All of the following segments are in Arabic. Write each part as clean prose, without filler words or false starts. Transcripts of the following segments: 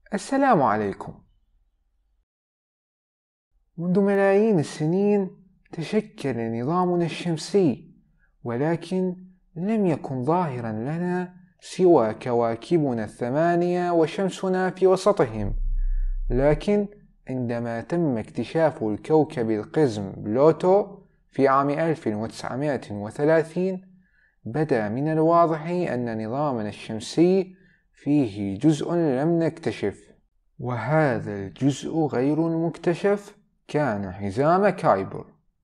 السلام عليكم. منذ ملايين السنين تشكل نظامنا الشمسي، ولكن لم يكن ظاهرا لنا سوى كواكبنا الثمانية وشمسنا في وسطهم. لكن عندما تم اكتشاف الكوكب القزم بلوتو في عام 1930 بدأ من الواضح أن نظامنا الشمسي فيه جزء لم نكتشف، وهذا الجزء غير المكتشف كان حزام كايبر.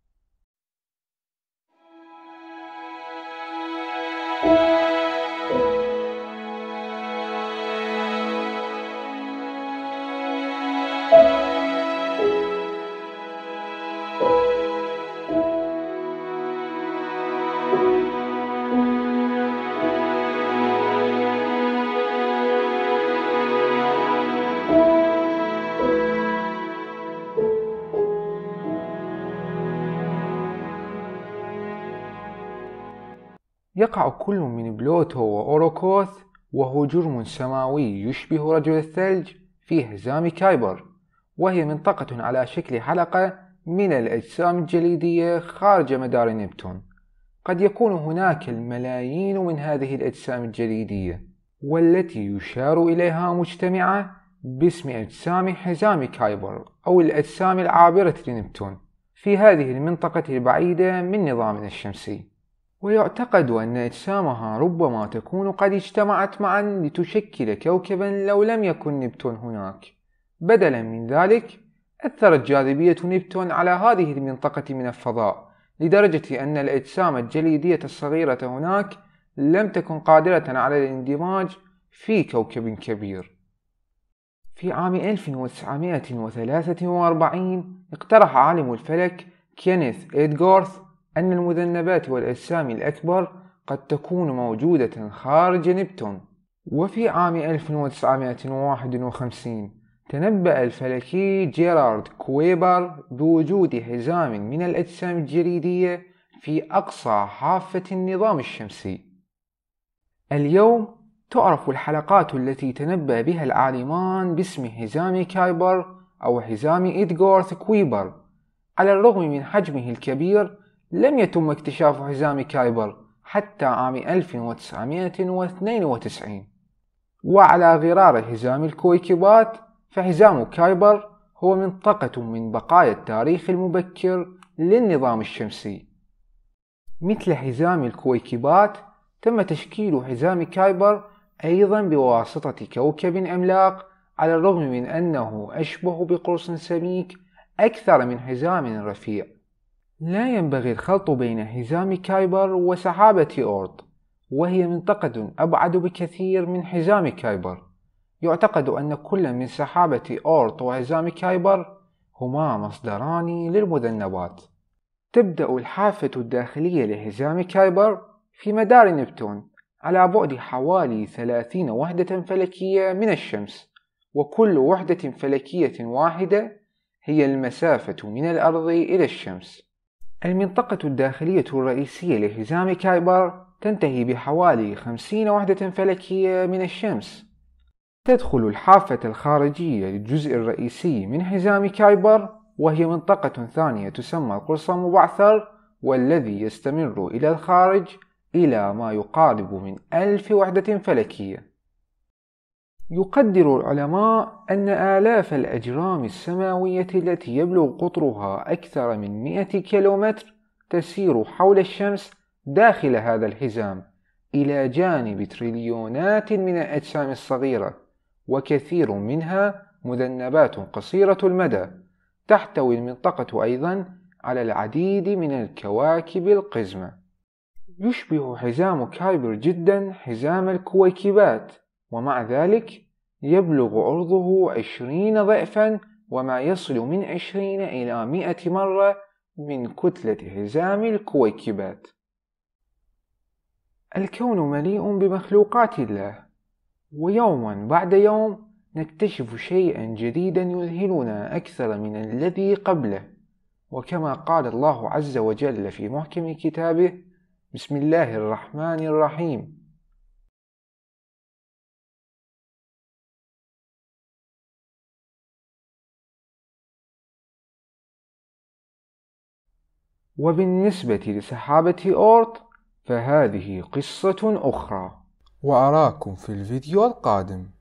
يقع كل من بلوتو وأوروكوث، وهو جرم سماوي يشبه رجل الثلج، في حزام كايبر، وهي منطقة على شكل حلقة من الأجسام الجليدية خارج مدار نبتون. قد يكون هناك الملايين من هذه الأجسام الجليدية، والتي يشار إليها مجتمعة باسم أجسام حزام كايبر أو الأجسام العابرة لنبتون في هذه المنطقة البعيدة من نظامنا الشمسي. ويعتقد أن أجسامها ربما تكون قد اجتمعت معا لتشكل كوكبا لو لم يكن نبتون هناك. بدلا من ذلك، أثرت جاذبية نبتون على هذه المنطقة من الفضاء لدرجة أن الأجسام الجليدية الصغيرة هناك لم تكن قادرة على الاندماج في كوكب كبير. في عام 1943 اقترح عالم الفلك كينيث إدغورث أن المذنبات والأجسام الأكبر قد تكون موجودة خارج نبتون. وفي عام 1951 تنبأ الفلكي جيرارد كويبر بوجود حزام من الأجسام الجليدية في أقصى حافة النظام الشمسي. اليوم تعرف الحلقات التي تنبأ بها العالمان باسم حزام كايبر أو حزام إدغورث كويبر. على الرغم من حجمه الكبير، لم يتم اكتشاف حزام كايبر حتى عام 1992. وعلى غرار حزام الكويكبات، فحزام كايبر هو منطقة من بقايا التاريخ المبكر للنظام الشمسي. مثل حزام الكويكبات، تم تشكيل حزام كايبر أيضا بواسطة كوكب عملاق، على الرغم من أنه أشبه بقرص سميك أكثر من حزام رفيع. لا ينبغي الخلط بين حزام كايبر وسحابة أورت، وهي منطقة أبعد بكثير من حزام كايبر. يعتقد أن كل من سحابة أورت وحزام كايبر هما مصدران للمذنبات. تبدأ الحافة الداخلية لحزام كايبر في مدار نبتون على بعد حوالي 30 وحدة فلكية من الشمس، وكل وحدة فلكية واحدة هي المسافة من الأرض إلى الشمس. المنطقة الداخلية الرئيسية لحزام كايبر تنتهي بحوالي 50 وحدة فلكية من الشمس. تدخل الحافة الخارجية للجزء الرئيسي من حزام كايبر، وهي منطقة ثانية تسمى القرص المبعثر، والذي يستمر إلى الخارج إلى ما يقارب من 1000 وحدة فلكية. يقدر العلماء أن آلاف الأجرام السماوية التي يبلغ قطرها أكثر من 100 كيلومتر تسير حول الشمس داخل هذا الحزام، إلى جانب تريليونات من الأجسام الصغيرة، وكثير منها مذنبات قصيرة المدى. تحتوي المنطقة أيضا على العديد من الكواكب القزمة. يشبه حزام كايبر جدا حزام الكويكبات، ومع ذلك يبلغ عرضه 20 ضعفا، وما يصل من 20 إلى 100 مرة من كتلة حزام الكويكبات. الكون مليء بمخلوقات الله، ويوما بعد يوم نكتشف شيئا جديدا يذهلنا أكثر من الذي قبله. وكما قال الله عز وجل في محكم كتابه: بسم الله الرحمن الرحيم. وبالنسبة لسحابة أورت فهذه قصة أخرى، وأراكم في الفيديو القادم.